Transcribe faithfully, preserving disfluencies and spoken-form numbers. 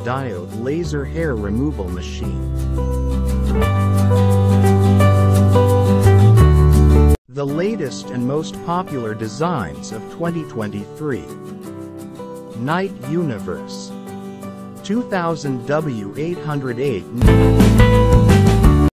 diode laser hair removal machine. The latest and most popular designs of twenty twenty-three. Night Universe two thousand W eight oh eight.